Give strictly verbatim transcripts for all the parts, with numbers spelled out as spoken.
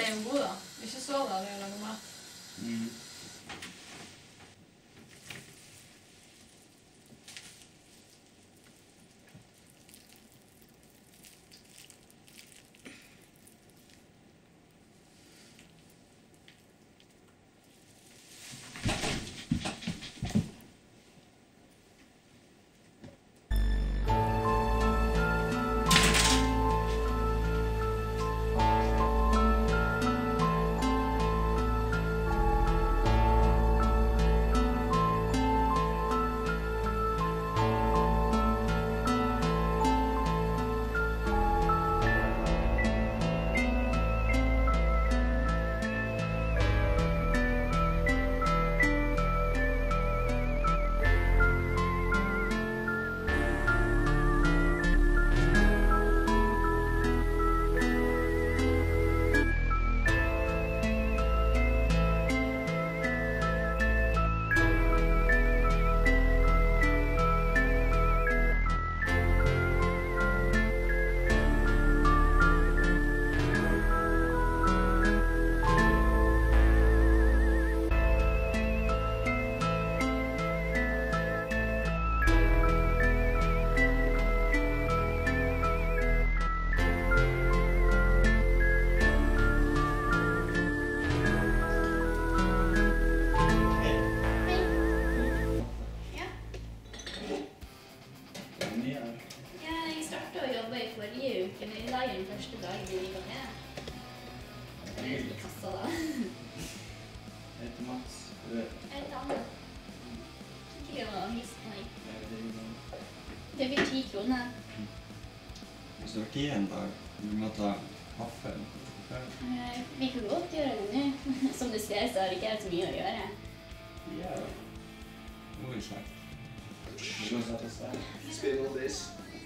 er jo god da. Ikke så dårlig å lage mat. Mm. Første dag vi var med. Jeg er i kassa da. Jeg heter Mats. Jeg heter Anne. Ikke det å hilse på meg. Det blir ti kroner. Hvis du har tid en dag, du må ta kaffe. Vi kan godt gjøre det nå. Som du ser så har det ikke så mye å gjøre. Ja. Nå er det kjekt. Du kan sette oss der. Spill all this.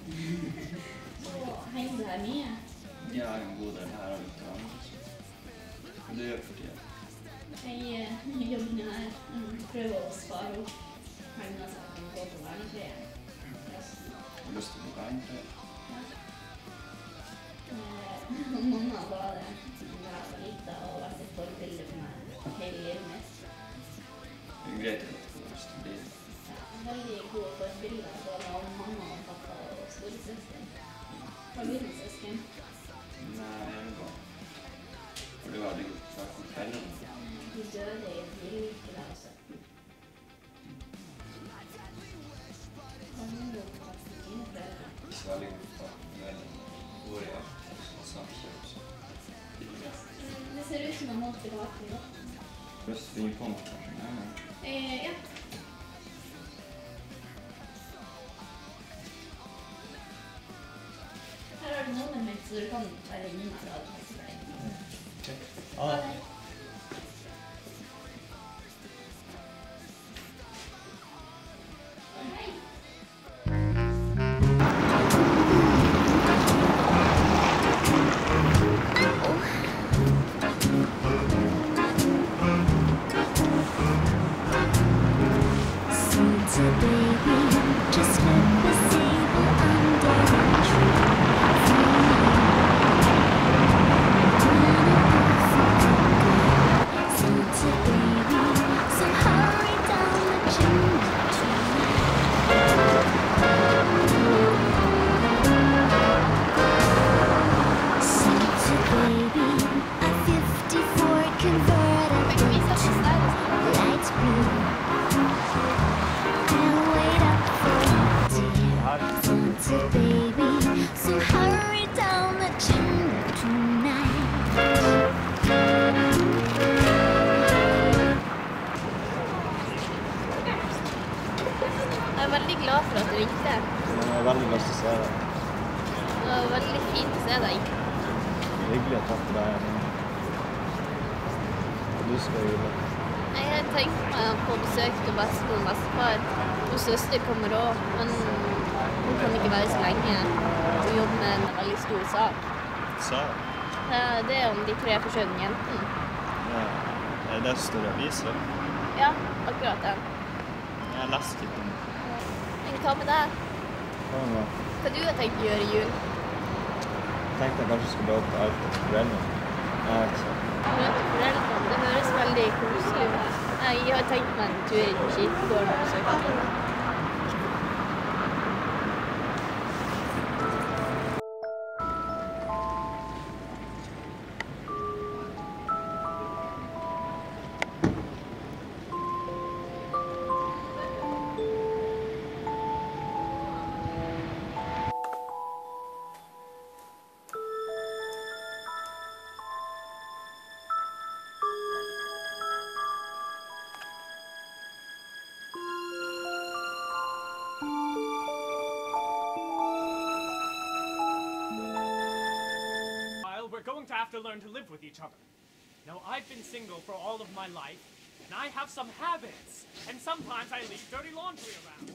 Åh, henger du her mye? Ja, jeg har en god del her og litt annet. Hva du gjør for tiden? Jeg uh, jobber nå her. Um, prøver å spare opp pengene så jeg kan gå på verneferie. Har du lyst til å gå verneferie? Ja. Uh, mamma var det da jeg var liten og vært et forbilde for meg hele livet mitt. Det er greit at du har lyst til å bli det. Ja, veldig gode forbilder både av mamma og pappa og storesøsken. Hva blir din søsken? Nei, jeg er bare. For du hadde gjort vært på kvelden. De døde i et bilulykke da også. Hva mener du på at dine foreldre? Ikke så veldig god for kvelden. Hvor jeg er, og snakker også. Det ser ut som en måte tilbake nå. Lyst til å finne på noe, kanskje? Eh, ja. Her har du noen mitt, så du kan være inne med det og ta deg. Ok. Ha det. Jeg er veldig glad for at du ringte. Jeg har veldig lyst til å se deg. Det var veldig fint å se deg. Hyggelig å treffe deg. Hva du skal gjøre? Jeg har tenkt meg på besøk til beste og bestefar. Og søster kommer også, men hun kan ikke være så lenge. Hun jobber med en veldig stor sak. Sak? Det er om de tre forsøkende jentene. Ja. Er det store aviser? Ja, akkurat det. Jeg har lest litt om det. Men hva med deg? Hva med meg? Hva du har tenkt å gjøre i jul? Jeg tenkte jeg kanskje skulle dra opp til Alta til foreldrene. Ja, ikke sant. Møte foreldrene, det høres veldig koselig ut. Jeg har tenkt meg en tur i kirkegården og besøke dem. We're going to have to learn to live with each other. Now, I've been single for all of my life, and I have some habits, and sometimes I leave dirty laundry around.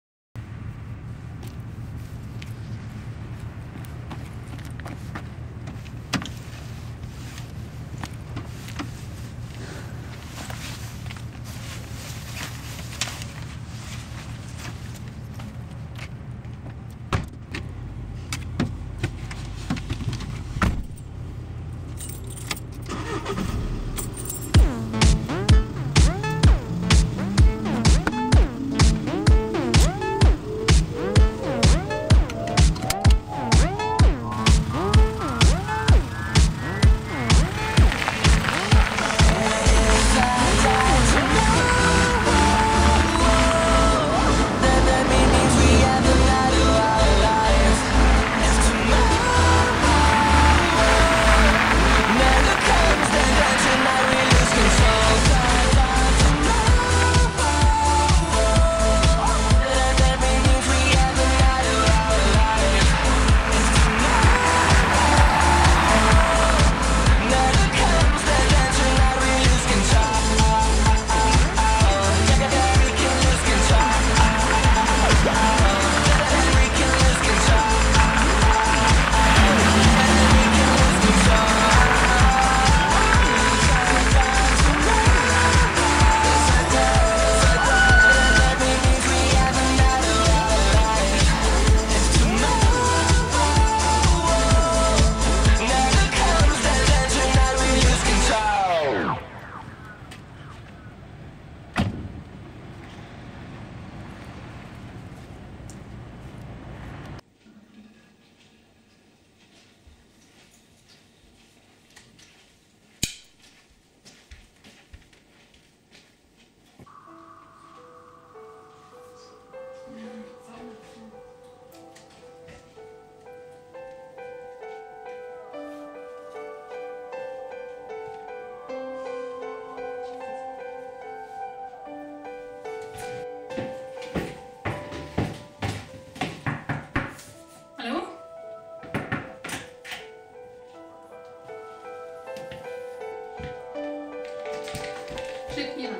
Slipp kniven.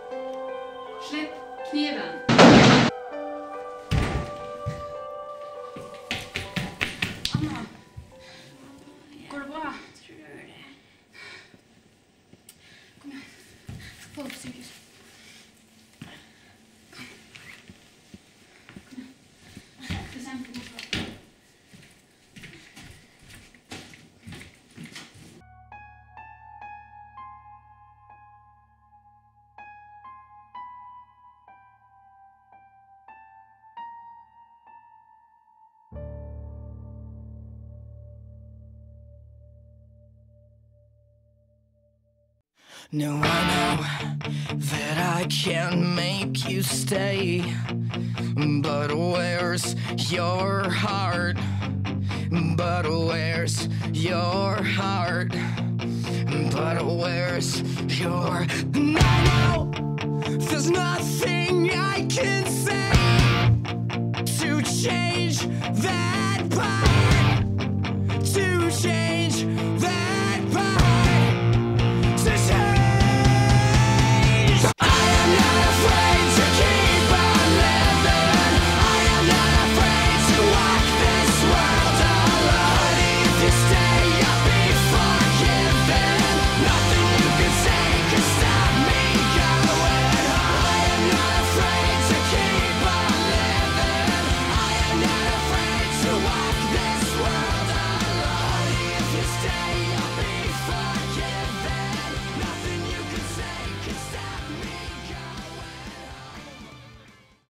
Slipp kniven. Anna, går det bra? Tror du det? Kom igjen. Få deg på sykehus. Kom. Kom igjen. Det ser ikke bort fra. No, I know that I can't make you stay, but where's your heart? But where's your heart? But where's your... And I know there's nothing I can